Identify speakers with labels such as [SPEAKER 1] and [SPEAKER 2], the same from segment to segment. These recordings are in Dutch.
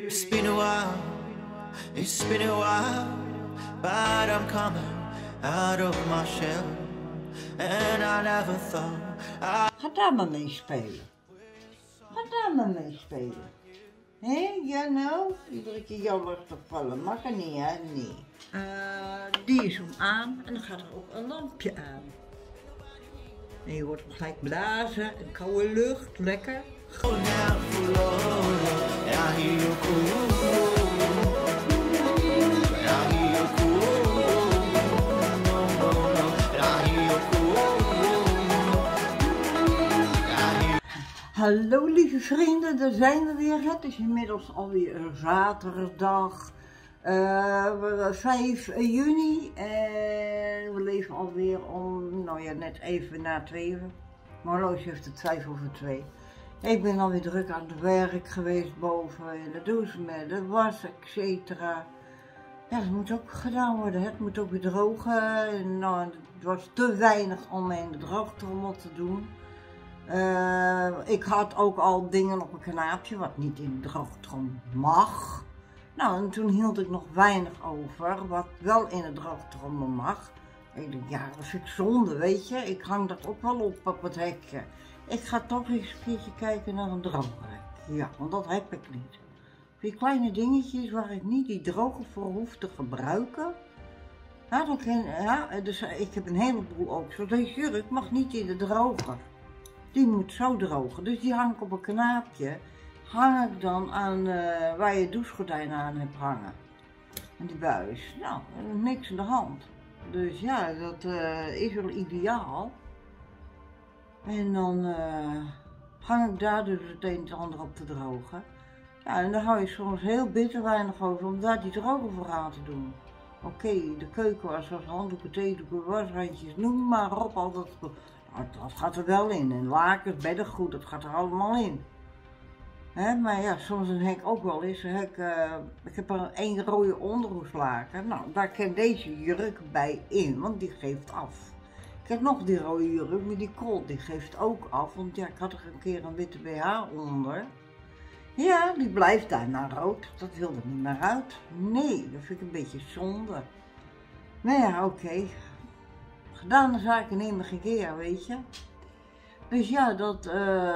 [SPEAKER 1] It's been a while, it's been a while, but I'm coming out of my shell, and I never thought
[SPEAKER 2] Ga daar maar mee spelen. Ga daar maar mee spelen. Hé, ja nou, iedere keer jou lastig vallen. Mag er niet, hè? Nee. Die is hem aan en dan gaat er ook een lampje aan. En je wordt hem gelijk blazen, een koude lucht, lekker. Hallo lieve vrienden, daar zijn we weer. Het is inmiddels alweer zaterdag 5 juni en we leven alweer om, nou ja, net even na 2. Mijn horloge heeft het 2:05. Ik ben alweer druk aan het werk geweest boven in de douche met de was, etc. Ja, dat moet ook gedaan worden, het moet ook weer drogen. En, nou, het was te weinig om in de droogtrommel te doen. Ik had ook al dingen op een kanaapje wat niet in de droogtrommel mag. Nou, en toen hield ik nog weinig over wat wel in de droogtrommel mag. Ik dacht, ja, dat vind ik zonde, weet je. Ik hang dat ook wel op het hekje. Ik ga toch eens een keertje kijken naar een droger. Ja, want dat heb ik niet. Die kleine dingetjes waar ik niet die droger voor hoef te gebruiken. Ja, dus ik heb een heleboel ook. Zo, deze jurk mag niet in de droger. Die moet zo drogen. Dus die hang ik op een kanaapje. Hang ik dan aan waar je douchegordijnen aan hebt hangen. En die buis. Nou, niks aan de hand. Dus ja, dat is wel ideaal. En dan hang ik daar dus het een en het ander op te drogen. Ja, en daar hou je soms heel bitter weinig over om daar die droger voor aan te doen. Oké, de keukenwas, zoals handdoeken, theedoeken, wasrandjes, noem maar op, al dat. Dat gaat er wel in. En lakens, beddengoed, dat gaat er allemaal in. Maar ja, soms dan heb ik ook wel eens, ik heb er één rode onderhoeslaken. Nou, daar kan deze jurk bij in, want die geeft af. Ik heb nog die rode jurk, maar die kool, die geeft ook af. Want ja, ik had er een keer een witte BH onder. Ja, die blijft daarna rood. Dat wil er niet meer uit. Nee, dat vind ik een beetje zonde. Maar ja, oké. Gedane zaken nemen geen keer, weet je. Dus ja, dat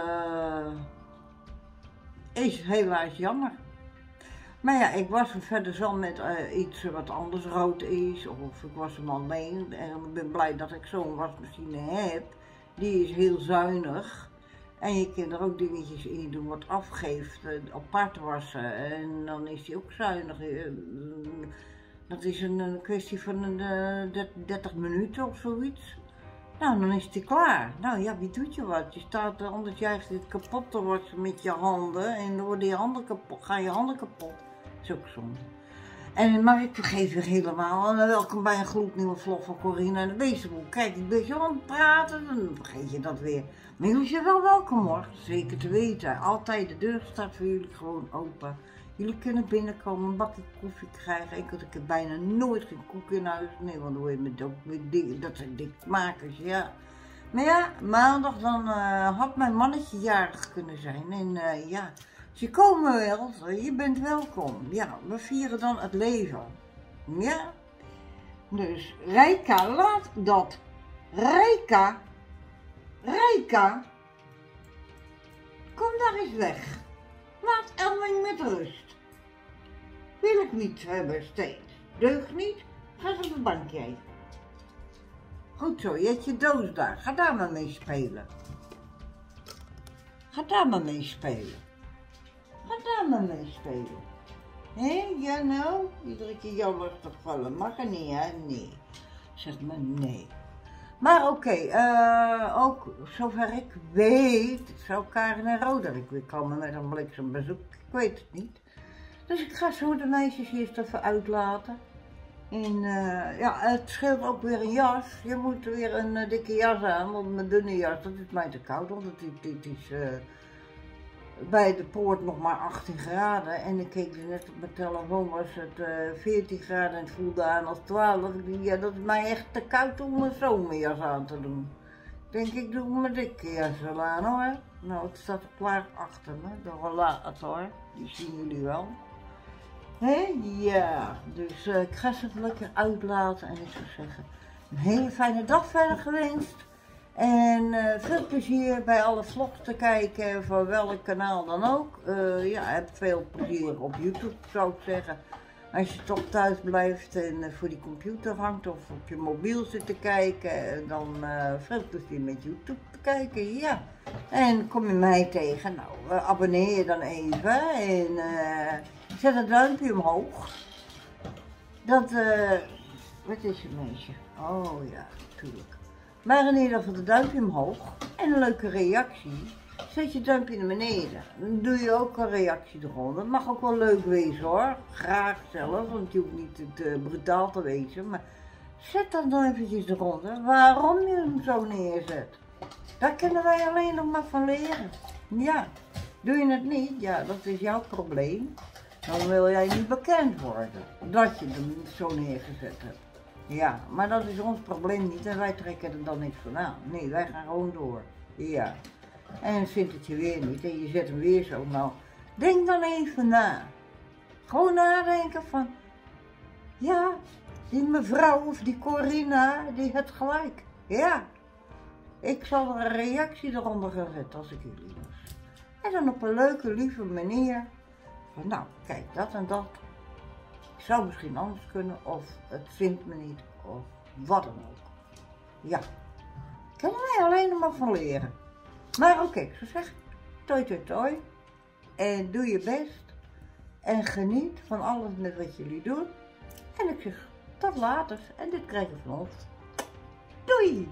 [SPEAKER 2] is helaas jammer. Maar ja, ik was er verder zo met iets wat anders rood is, of ik was hem alleen. En ik ben blij dat ik zo'n wasmachine heb. Die is heel zuinig. En je kan er ook dingetjes in doen wat afgeeft, apart wassen. En dan is die ook zuinig. Dat is een kwestie van 30 minuten of zoiets. Nou, dan is die klaar. Nou ja, wie doet je wat? Je staat anders juist dit kapot te wassen met je handen en dan worden je handen kapot, gaan je handen kapot. Dat is ook zonde. Maar ik vergeet weer helemaal. En welkom bij een gloednieuwe vlog van Corina en de Beestenboel. Kijk, ik ben zo aan het praten, dan vergeet je dat weer. Maar jullie zijn wel welkom hoor, zeker te weten. Altijd, de deur staat voor jullie gewoon open. Jullie kunnen binnenkomen, een bakje koffie krijgen. Ik heb bijna nooit geen koek in huis. Nee, want dan word je met dat zijn dikmakers, ja. Maar ja, maandag dan had mijn mannetje jarig kunnen zijn. En ja, ze komen wel, je bent welkom. Ja, we vieren dan het leven. Ja. Dus Rijka, laat dat. Rijka, kom daar eens weg. Laat Elwing met rust. Wil ik niet hebben steeds. Deugt niet? Ga eens op het bankje even. Goed zo, je hebt je doos daar. Ga daar maar mee spelen. Ga daar maar mee spelen. Ga daar maar mee spelen. Hé, ja nou? Iedere keer jou lastig vallen. Mag er niet, hè? Nee. Zeg maar nee. Maar oké, ook zover ik weet, zou Karen en Roderick weer komen met een bliksembezoek. Ik weet het niet. Dus ik ga zo de meisjes eerst even uitlaten. En ja, het scheelt ook weer een jas. Je moet weer een dikke jas aan, want mijn dunne jas, dat is mij te koud. Want het is bij de poort nog maar 18 graden. En ik keek net op mijn telefoon, was het 14 graden en het voelde aan als 12. Ik dacht, ja, dat is mij echt te koud om mijn zomerjas aan te doen. Ik denk, ik doe mijn dikke jas wel aan hoor. Nou, het staat klaar achter me, de rollator. Die zien jullie wel. Hé? Ja, dus ik ga ze even lekker uitlaten en ik zou zeggen, een hele fijne dag verder gewenst. En veel plezier bij alle vlogs te kijken, van welk kanaal dan ook. Ja, heb veel plezier op YouTube, zou ik zeggen. Als je toch thuis blijft en voor die computer hangt of op je mobiel zit te kijken, dan veel plezier met YouTube te kijken, ja. En kom je mij tegen, nou, abonneer je dan even en zet een duimpje omhoog. Dat, wat is het meisje? Oh ja, natuurlijk. Maar in ieder geval een duimpje omhoog en een leuke reactie. Zet je duimpje naar beneden. Dan doe je ook een reactie eronder. Het mag ook wel leuk wezen hoor. Graag zelf, want je hoeft niet te brutaal te wezen. Maar zet dan nog eventjes eronder waarom je hem zo neerzet. Daar kunnen wij alleen nog maar van leren. Ja, doe je het niet, ja, dat is jouw probleem. Dan wil jij niet bekend worden dat je hem zo neergezet hebt. Ja, maar dat is ons probleem niet en wij trekken er dan niks van aan. Nee, wij gaan gewoon door. Ja. En vindt het je weer niet en je zet hem weer zo. Nou, denk dan even na. Gewoon nadenken van, ja, die mevrouw of die Corinna, die heeft gelijk. Ja, ik zal er een reactie eronder gaan zetten als ik jullie was. En dan op een leuke, lieve manier. Van, nou, kijk, dat en dat. Ik zou misschien anders kunnen of het vindt me niet of wat dan ook. Ja, kunnen wij alleen nog maar van leren. Maar oké, ik zou zeggen, toi toi toi. En doe je best. En geniet van alles met wat jullie doen. En ik zeg, tot later. En dit krijg je van ons. Doei!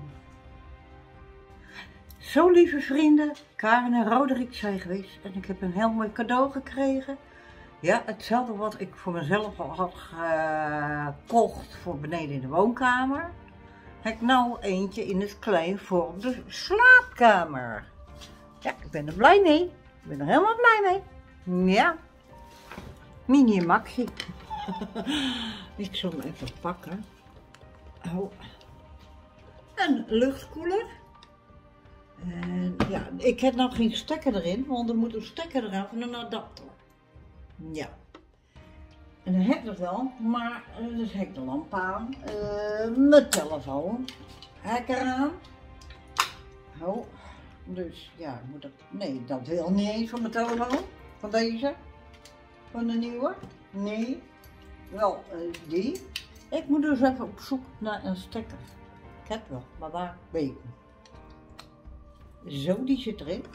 [SPEAKER 2] Zo lieve vrienden, Karen en Roderick zijn geweest. En ik heb een heel mooi cadeau gekregen. Ja, hetzelfde wat ik voor mezelf al had gekocht voor beneden in de woonkamer. Heb ik nou eentje in het klein voor de slaapkamer. Ja, ik ben er blij mee. Ik ben er helemaal blij mee. Ja. Mini en Maxi. Ik zal hem even pakken. Oh. Een luchtkoeler. En ja, ik heb nou geen stekker erin, want er moet een stekker eraan van een adapter. Ja. En dan heb ik dat wel, maar dus heb ik de lamp aan. Mijn telefoon. Heb ik eraan. Oh. Dus ja, moet ik... Nee, dat wil niet eens van mijn telefoon. Van deze. Van de nieuwe. Nee. Wel, die. Ik moet dus even op zoek naar een stekker. Ik heb wel, maar waar weet ik niet. Zo, die zit erin.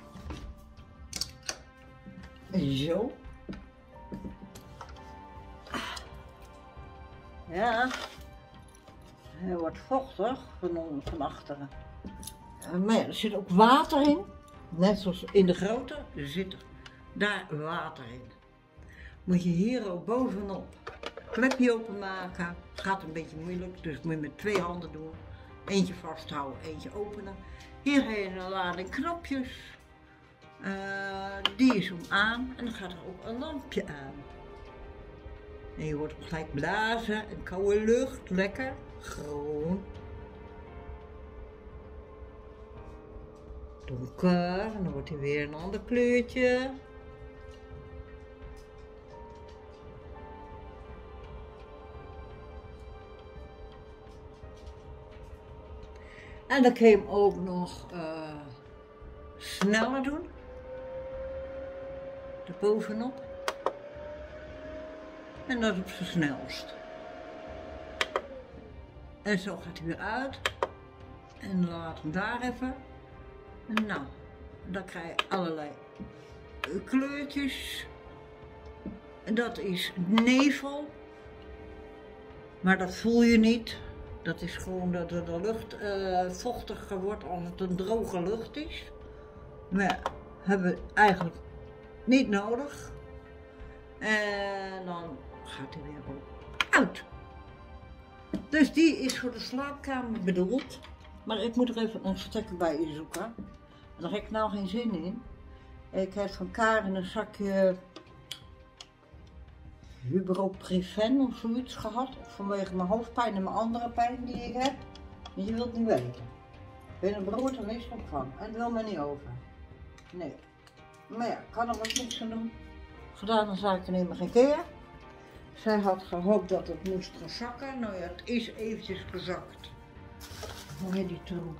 [SPEAKER 2] Zo. Ja. Hij wordt vochtig van achteren. Maar ja, er zit ook water in. Net zoals in de grote zit er daar water in. Moet je hier ook bovenop klepje openmaken. Gaat een beetje moeilijk, dus moet je met 2 handen doen. Eentje vasthouden, eentje openen. Hier heb je een lading knopjes. Die is om aan en dan gaat er ook een lampje aan. En je hoort gelijk blazen en koude lucht, lekker, groen. Donker, en dan wordt hij weer een ander kleurtje. En dan kun je hem ook nog sneller doen. Erbovenop. En dat op zijn snelst. En zo gaat hij weer uit. En dan laat hem daar even. Nou, dan krijg je allerlei kleurtjes. En dat is nevel. Maar dat voel je niet. Dat is gewoon dat de lucht vochtiger wordt als het een droge lucht is. Maar hebben we eigenlijk niet nodig. En dan gaat hij weer op uit. Dus die is voor de slaapkamer bedoeld. Maar ik moet er even een stekker bij zoeken. En daar heb ik nou geen zin in. Ik heb van Karen een zakje Huberopreven of zoiets gehad. Vanwege mijn hoofdpijn en mijn andere pijn die ik heb. En je wilt niet weten. Ik ben een beroerte misopvang. En het wil me niet over. Nee. Maar ja, ik kan er wat niks aan doen. Gedaan dan zaak ik er helemaal geen keer. Zij had gehoopt dat het moest gaan zakken. Nou ja, het is eventjes gezakt. Hoe heet die troep?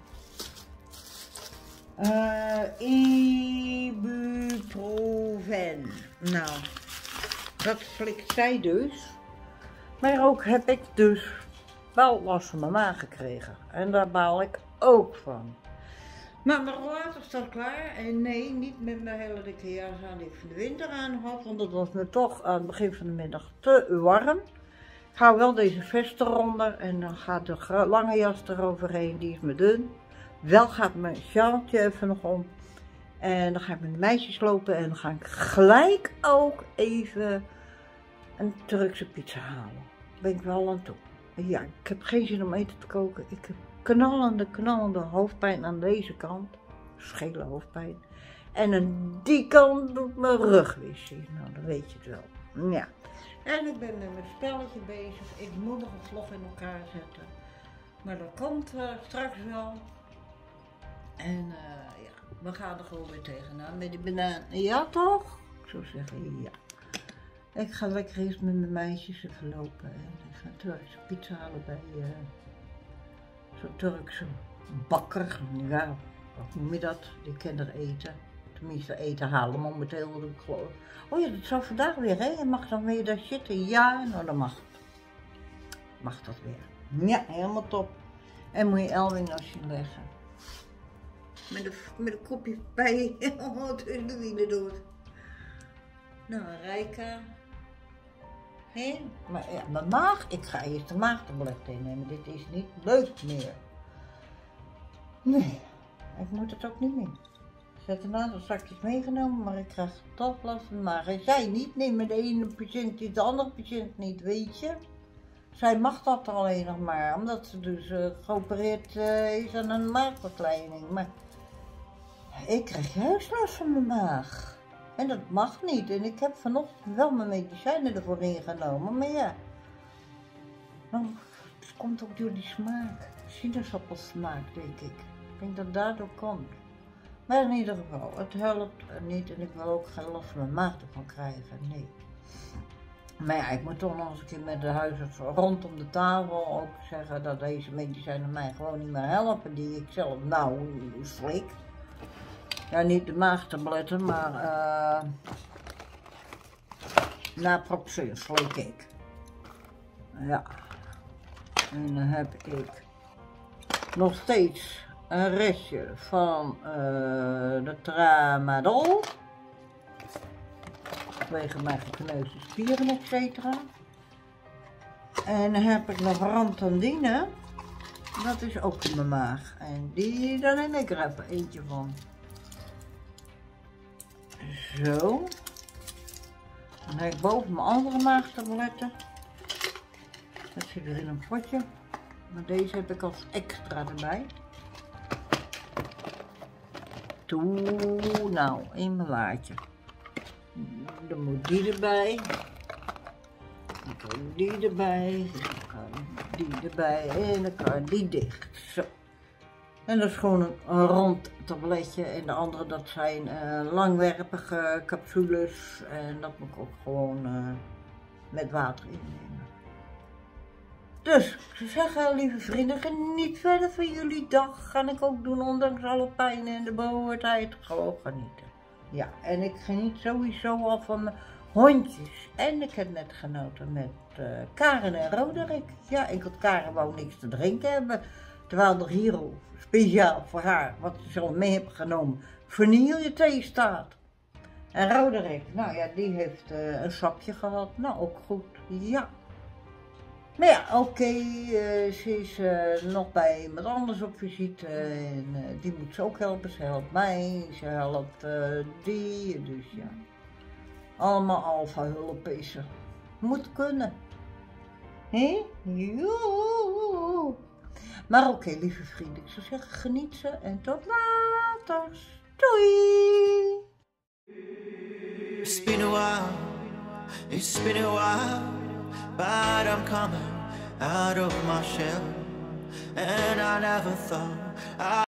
[SPEAKER 2] Ibuprofen. Nou, dat slikt zij dus. Maar ook heb ik dus wel last van mijn maag gekregen. En daar baal ik ook van. Maar mijn rollator staat klaar. En nee, niet met mijn hele dikke jas aan die ik van de winter aan had. Want het was me toch aan het begin van de middag te warm. Ik hou wel deze vest eronder. En dan gaat de lange jas eroverheen. Die is me dun. Wel gaat mijn sjaaltje even nog om. En dan ga ik met de meisjes lopen. En dan ga ik gelijk ook even een Turkse pizza halen. Daar ben ik wel aan toe. Ja, ik heb geen zin om eten te koken. Ik heb knallende hoofdpijn aan deze kant. Schele hoofdpijn. En aan die kant doet mijn rug weer. Nou, dan weet je het wel. Ja. En ik ben met mijn spelletje bezig. Ik moet nog een vlog in elkaar zetten. Maar dat komt straks wel. En ja, we gaan er gewoon weer tegenaan met die banaan. Ja toch? Ik zou zeggen ja. Ik ga lekker eerst met mijn meisjes even lopen. En ik ga Turkse pizza halen bij zo'n Turkse bakker. Ja, wat noem je dat? Die kinderen eten. Tenminste eten halen momenteel doe ik gewoon. Oh ja, dat zou vandaag weer hè? Je mag dan weer daar zitten. Ja, nou dan mag het. Mag dat weer. Ja, helemaal top. En moet je Elwin als je leggen. Met een kopje bij tussen de wielen door. Nou, Rijka. Hé? Maar ja, mijn maag, ik ga eerst de maagtablet innemen. Dit is niet leuk meer. Nee, ik moet het ook niet meer. Ik heb een aantal zakjes meegenomen, maar ik krijg toch last van de maag. En zij niet, nee, met de ene patiënt niet, de andere patiënt niet, weet je. Zij mag dat alleen nog maar, omdat ze dus geopereerd is aan een maagverkleining. Maar ik krijg juist last van mijn maag. En dat mag niet. En ik heb vanochtend wel mijn medicijnen ervoor ingenomen. Maar ja, nou, het komt ook door die smaak. Sinaasappelsmaak, denk ik. Ik denk dat het daardoor komt. Maar in ieder geval, het helpt niet. En ik wil ook geen last van mijn maag ervan krijgen. Nee. Maar ja, ik moet toch nog eens een keer met de huisarts rondom de tafel ook zeggen dat deze medicijnen mij gewoon niet meer helpen. Die ik zelf nou slik. Ja, niet de maagtabletten, maar naproxen slik ik. Ja. En dan heb ik nog steeds een restje van de tramadol. Vanwege mijn gekneusde spieren, etc. En dan heb ik nog Rantandine. Dat is ook in mijn maag. En daar neem ik er even eentje van. Zo. Dan heb ik boven mijn andere maagtabletten. Dat zit er in een potje. Maar deze heb ik als extra erbij. Nou, in mijn laadje. Dan moet die erbij. Dan kan die erbij. Dan kan die erbij. En dan kan die dicht. Zo. En dat is gewoon een rond tabletje. En de andere dat zijn langwerpige capsules. En dat moet ik ook gewoon met water innemen. Dus, ik zou zeggen, lieve vrienden, geniet verder van jullie dag. Ga ik ook doen, ondanks alle pijn en de behoortheid. Gewoon genieten. Ja, en ik geniet sowieso al van mijn hondjes. En ik heb net genoten met Karen en Roderick. Ja, ik had Karen wou niks te drinken hebben. Terwijl er hier al speciaal voor haar, wat ze zo mee hebben genomen, vanille-thee staat. En Roderick, nou ja, die heeft een sapje gehad. Nou, ook goed, ja. Maar ja, oké, ze is nog bij iemand anders op visite en die moet ze ook helpen. Ze helpt mij, ze helpt die, dus ja. Allemaal alfa hulp is er. Moet kunnen. Hé? Joe. Maar oké, lieve vrienden, ik zou zeggen geniet ze en tot later. Doei!
[SPEAKER 1] It's been a while, it's been a while, but I'm coming out of my shell, and I never thought